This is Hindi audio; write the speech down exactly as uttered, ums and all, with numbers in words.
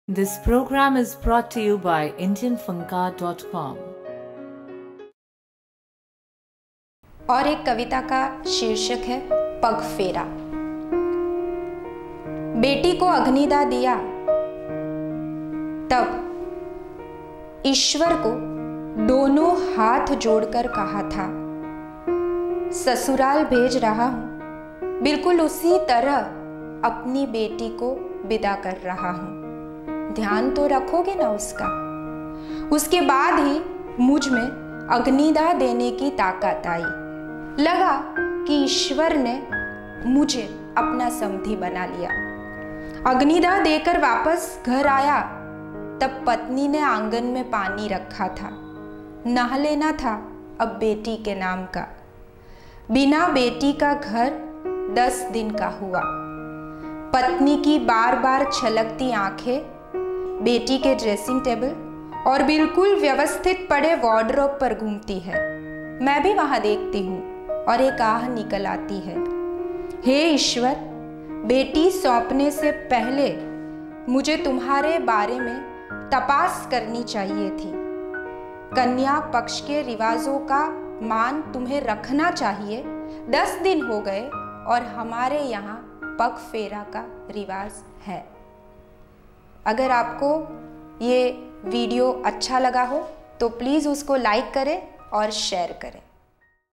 This program is brought to you by indian funka dot com. और एक कविता का शीर्षक है पग फेरा। बेटी को अग्निदाह दिया तब ईश्वर को दोनों हाथ जोड़कर कहा था, ससुराल भेज रहा हूं, बिल्कुल उसी तरह अपनी बेटी को विदा कर रहा हूं, ध्यान तो रखोगे ना उसका। उसके बाद ही मुझ में अग्निदाह देने की ताकत आई। लगा कि ईश्वर ने मुझे अपना समधी बना लिया। अग्निदाह देकर वापस घर आया तब पत्नी ने आंगन में पानी रखा था, नहा लेना था अब बेटी के नाम का। बिना बेटी का घर दस दिन का हुआ। पत्नी की बार बार छलकती आंखें बेटी के ड्रेसिंग टेबल और बिल्कुल व्यवस्थित पड़े वार्डरोब पर घूमती है। मैं भी वहां देखती हूँ और एक आह निकल आती है, हे ईश्वर, बेटी सौंपने से पहले मुझे तुम्हारे बारे में तपास करनी चाहिए थी। कन्या पक्ष के रिवाजों का मान तुम्हें रखना चाहिए। दस दिन हो गए और हमारे यहाँ पग फेरा का रिवाज है। अगर आपको ये वीडियो अच्छा लगा हो तो प्लीज़ उसको लाइक करें और शेयर करें।